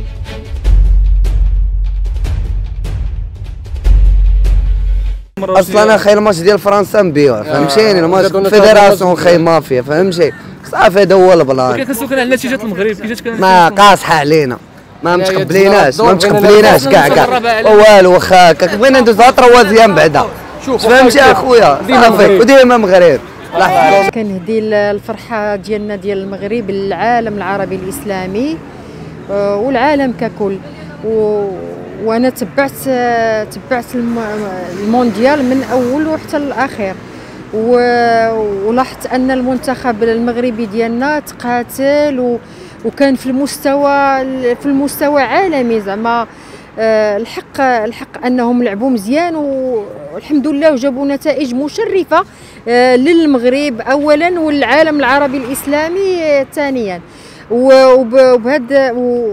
اصلا اخي الماتش ديال فرنسا مبيوع فهمتيني، الماتش فيدراسيون خاي مافيا فهمتي، صافي هذا هو البلان. ولكن كنسولك على نتيجه المغرب كيفاش كانت؟ ما قاصحه علينا، ما متقبليناش كاع والو، واخا بغينا ندوزها تروازيام بعدا فهمتي اخويا صافي، وديما مغرب. كنهدي الفرحه ديالنا ديال المغرب للعالم العربي الاسلامي والعالم ككل. وانا تبعت المونديال من اوله حتى الاخير، ولاحظت ان المنتخب المغربي ديالنا تقاتل وكان في المستوى عالمي زعما. الحق انهم لعبوا مزيان والحمد لله وجابوا نتائج مشرفه للمغرب اولا والعالم العربي الاسلامي ثانيا. وبهذا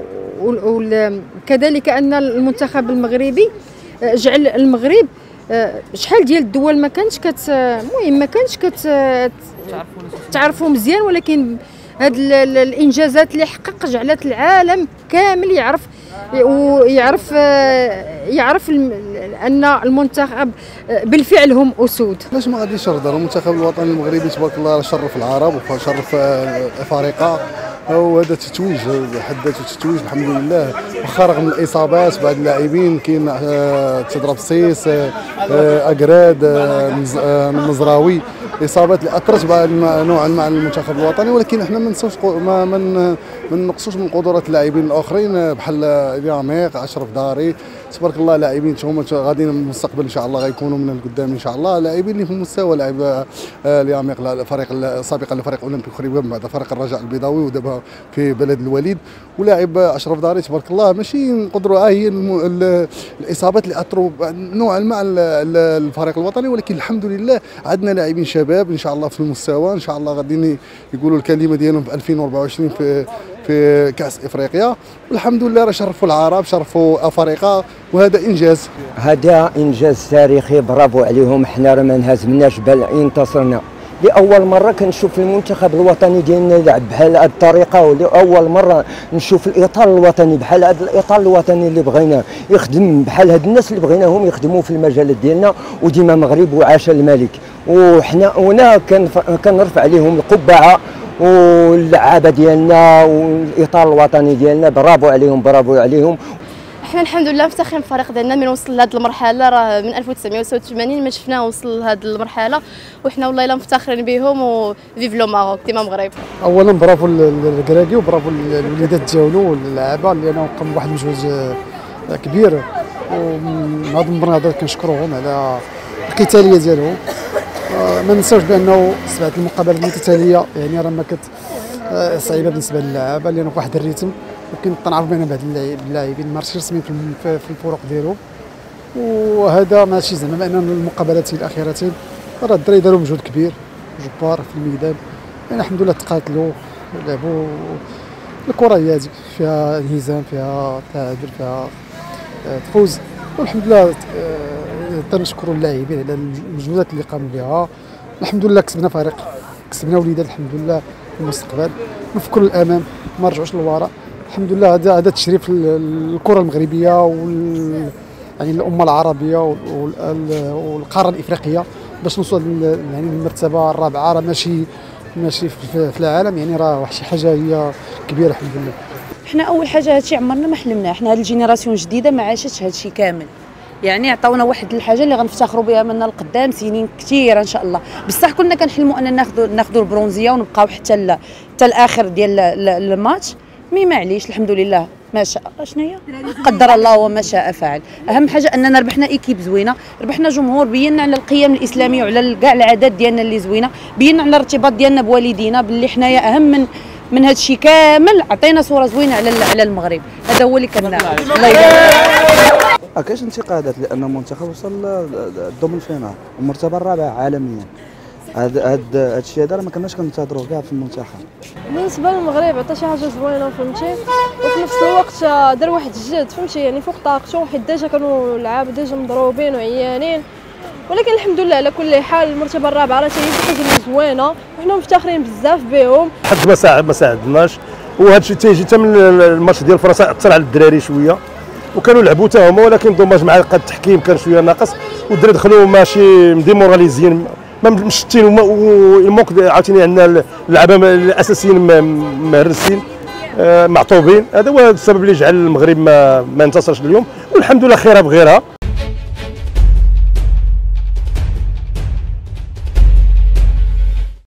كذلك ان المنتخب المغربي جعل المغرب شحال ديال الدول ما كانتش تعرفوا مزيان، ولكن هاد الانجازات اللي حقق جعلت العالم كامل يعرف ان المنتخب بالفعل هم اسود. علاش ما غاديش نهضر؟ المنتخب الوطني المغربي تبارك الله شرف العرب وشرف افريقيا، وهذا تتويج بحد ذاته تتويج الحمد لله. واخا رغم الاصابات بعض اللاعبين كاين تضرب سيس اكراد المزراوي، الاصابات اللي اثرت نوعا ما على المنتخب الوطني، ولكن احنا ما نقصوش من قدرات اللاعبين الاخرين بحال الياميق اشرف داري تبارك الله. لاعبين هما غاديين في المستقبل ان شاء الله غيكونوا من القدام ان شاء الله، لاعبين اللي في المستوى. لاعب الياميق الفريق السابق لفريق اولمبيك خريبكان بعد فريق الرجاء البيضاوي ودابا في بلد الوليد، ولاعب اشرف داري تبارك الله. ماشي نقدروا هي الاصابات اللي اثروا نوعا ما على الفريق الوطني، ولكن الحمد لله عندنا لاعبين شباب ان شاء الله في المستوى، ان شاء الله غاديين يقولوا الكلمه ديالهم في 2024 في كاس افريقيا، والحمد لله راه شرفوا العرب شرفوا افريقيا، وهذا انجاز. هذا انجاز تاريخي، برافو عليهم. حنا راه ما انهزمناش بل انتصرنا. لاول مره كنشوف المنتخب الوطني ديالنا يلعب بحال هذه الطريقه، ولاول مره نشوف الاطار الوطني بحال هذا الاطار الوطني اللي بغينا يخدم بحال هاد الناس اللي بغيناهم يخدموا في المجالات ديالنا، وديما مغرب وعاش الملك. وحنا كنرفع عليهم القبعه واللعابه ديالنا والاطار الوطني ديالنا، برافو عليهم برافو عليهم. احنا الحمد لله مفتخرين بالفريق ديالنا من وصل لهذه المرحله، راه من 1987 ما شفناه وصل لهذه المرحله، وحنا والله الا مفتخرين بهم. وفيف لو ماروك ديما مغرب. اولا برافو للكراكي وبرافو للوليدات ديالو واللعابه لانهم قاموا بواحد المجهود كبير، ومن هذا المنبر هذا كنشكروهم على القتاليه ديالهم. ما ننساوش بانه 7 المقابلات المتتاليه يعني راه ما كانت صعيبه بالنسبه للعابه، لانه واحد الريتم وكنعرف بان بعض اللاعبين ماشي رسميين في الفرق ديالهم، وهذا ماشي زعما بان المقابلتين الاخيرتين راه الدراري داروا مجهود كبير جبار في الميدان. يعني الحمد لله تقاتلوا لعبوا. الكره هي هذه فيها انهزام فيها تعادل فيها تفوز، والحمد لله تنشكروا اللاعبين على المجهودات اللي قاموا بها. الحمد لله كسبنا فريق، كسبنا وليدات الحمد لله في المستقبل، نفكروا للامام ما رجعوش للوراء. الحمد لله هذا تشريف الكره المغربيه يعني الامه العربيه والقاره الافريقيه باش نوصل يعني للمرتبه الرابعه، راه ماشي في العالم، يعني راه شي حاجه هي كبيره الحمد لله. احنا اول حاجه هادشي عمرنا ما حلمناه، احنا هاد الجينيراسيون الجديده ما عاشتش هادشي كامل، يعني عطاونا واحد الحاجه اللي غنفتخروا بها من القدام سنين كثيره ان شاء الله. بصح كنا كنحلموا اننا ناخذوا البرونزيه ونبقاو حتى الاخر ديال الماتش، مي معليش الحمد لله ما شاء شنو هي قدر الله وما شاء فعل. اهم حاجه اننا ربحنا ايكيب زوينه، ربحنا جمهور، بينا على القيم الاسلاميه وعلى كاع العادات ديالنا اللي زوينه، بينا على الارتباط ديالنا بوالدينا باللي حنايا اهم من هذا الشيء كامل. عطينا صوره زوينه على المغرب، هذا هو اللي كنعمل. الله يبارك. كاينش انتقادات لان المنتخب وصل الضمن الفينال المرتبه الرابعه عالميا. هذا الشيء هذا ما كناش كننتظروه كاع في المنتخب. بالنسبه للمغرب عطى شي حاجه زوينه فهمتي، وفي نفس الوقت دار واحد الجهد فهمتي يعني فوق طاقته، حيت ديجا كانوا اللعاب ديجا مضروبين وعيانين، ولكن الحمد لله على كل حال المرتبه الرابعه راه شي حاجه زوينه وحنا مفتخرين بزاف بهم. حد ما ساعدناش وهذا الشيء تيجي حتى من الماتش ديال فرنسا اثر على الدراري شويه، وكانوا لعبوا حتى هما، ولكن دوماج مع التحكيم كان شويه ناقص، والدراري دخلوا ماشي ديموراليزيين مشتين، والموك عاوتاني عندنا اللعابه الاساسيين مهرسين معطوبين. هذا هو السبب اللي جعل المغرب ما انتصرش اليوم، والحمد لله خيرها بغيرها.